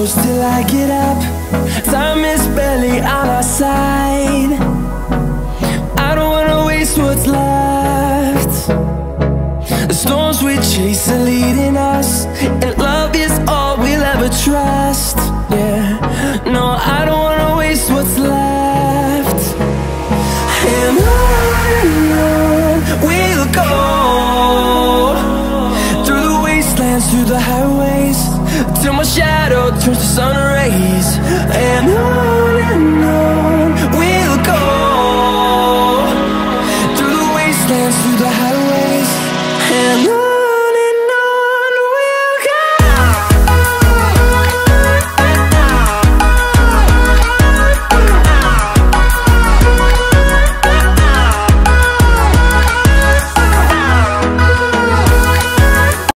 close till I get up. Time is barely on our side. I don't wanna waste what's left. The storms we chase are leading us, and love is all we'll ever trust. Yeah, no, I don't wanna waste what's left. And on we'll go, through the wastelands, through the highways, till my shadow turns to sun rays.